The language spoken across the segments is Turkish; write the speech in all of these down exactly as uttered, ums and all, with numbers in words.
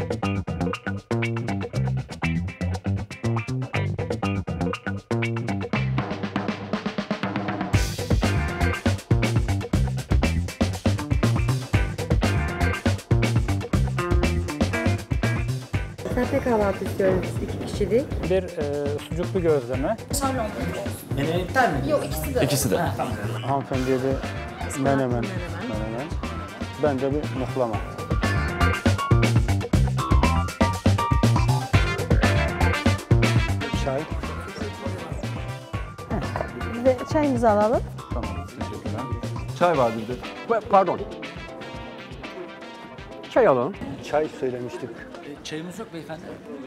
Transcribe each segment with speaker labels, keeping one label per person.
Speaker 1: Sade kahvaltı istiyoruz iki kişilik.
Speaker 2: Bir e, sucuklu gözleme.
Speaker 3: Menemen mi?
Speaker 4: Yok ikisi de.
Speaker 3: İkisi de.
Speaker 4: Ha, tamam.
Speaker 2: Hanımefendiye de menemen. Menemen. Ben de bir muhlama. Çay.
Speaker 5: Bir de çayımızı alalım.
Speaker 2: Tamam, teşekkürler.
Speaker 3: Çay vardı bir de.
Speaker 6: Pardon. Çay alalım.
Speaker 2: Çay söylemiştik.
Speaker 3: E, çayımız yok beyefendi.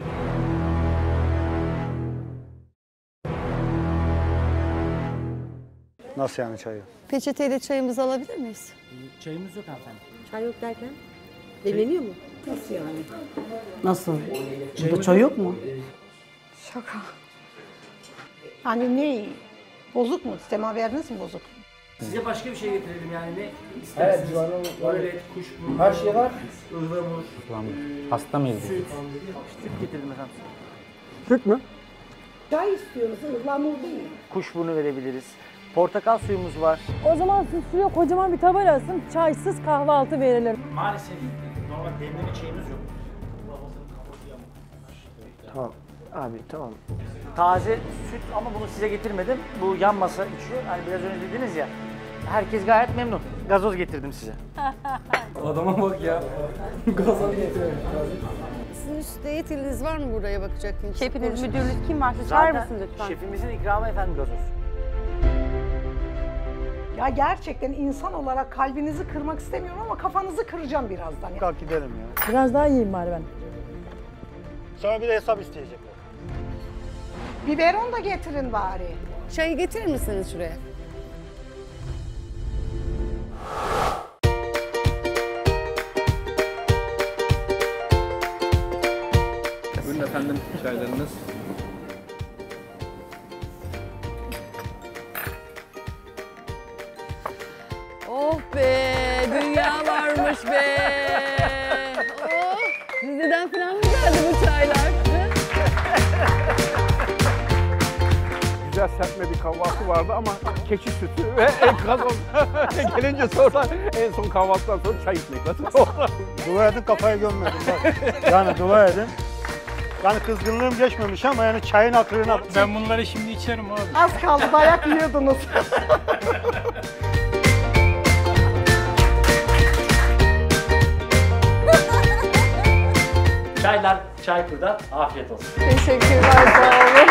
Speaker 2: Nasıl yani çayı?
Speaker 5: Peçeteyle çayımızı alabilir miyiz?
Speaker 3: E, çayımız yok hanımefendi.
Speaker 1: Çay yok derken? Demleniyor mu?
Speaker 4: Nasıl yani?
Speaker 7: Nasıl? Burada çay yok mu?
Speaker 5: Şaka.
Speaker 4: Hani ne? Bozuk mu? Semaveriniz mi bozuk?
Speaker 8: Size başka bir şey getirelim yani ne istersiniz? Evet, öyle kuşburnu. Her şey var. Ihlamur.
Speaker 2: Hasta mıyız?
Speaker 8: Süt. Süt getirdim efendim.
Speaker 6: Süt mü?
Speaker 4: Çay istiyoruz, ıhlamur değil.
Speaker 8: Kuşburnu verebiliriz. Portakal suyumuz var.
Speaker 5: O zaman siz şuraya kocaman bir tabela asın, çaysız kahvaltı verilir.
Speaker 8: Maalesef normal demleme çayımız yok.
Speaker 6: Tamam. Abi tamam.
Speaker 8: Taze süt ama bunu size getirmedim. Bu yan masa içiyor. Hani biraz önce dediniz ya. Herkes gayet memnun. Gazoz getirdim size.
Speaker 3: Adama bak ya. Gazoz getiriyor.
Speaker 5: Sizin üst eğitiminiz var mı buraya bakacak kimse?
Speaker 9: Şefiniz, müdürünüz kim varsa çağırır
Speaker 8: Zaten
Speaker 9: mısın lütfen?
Speaker 8: şefimizin ikramı efendim gazoz.
Speaker 4: Ya gerçekten insan olarak kalbinizi kırmak istemiyorum ama kafanızı kıracağım birazdan.
Speaker 2: Kalk gidelim ya.
Speaker 5: Biraz daha yiyeyim bari ben.
Speaker 2: Sonra bir de hesap isteyecekler.
Speaker 4: Biberon da getirin bari.
Speaker 5: Çayı getirir misiniz şuraya?
Speaker 3: Buyurun efendim çaylarınız.
Speaker 5: Oh be, dünya varmış be. Oh, Rize'den falan mı geldi bu çaylar?
Speaker 6: Güzel serpme bir kahvaltı vardı ama keçi sütü ve gazoz. Gelince sonra en son kahvaltıdan sonra çay içmek lazım.
Speaker 2: Dua edin kafayı gömmedim bak. Yani dua edin. Yani kızgınlığım geçmemiş ama yani çayın hatırına... Ben bunları şimdi içerim abi.
Speaker 4: Az kaldı, dayak yiyordunuz.
Speaker 8: Çaylar çay burada. Afiyet olsun.
Speaker 5: Teşekkürler, sağ olun.